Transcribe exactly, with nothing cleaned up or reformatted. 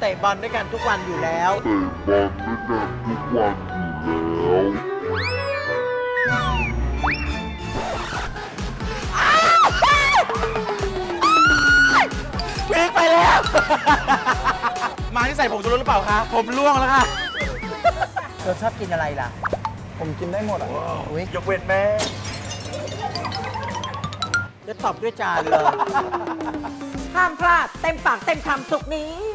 เตะบอลด้วยกันทุกวันอยู่แล้วเตะบอลด้วยกันทุกวันอยู่แล้ววิ่งไปแล้ว มาที่ใส่ผมชูรสหรือเปล่าคะผมล่วงแล้วค่ะเธอชอบกินอะไรล่ะผมกินได้หมดอ่ะยกเว้นแม่จะตอบด้วยจานเลยห้ามพลาดเต็มปากเต็มคำสุกนี้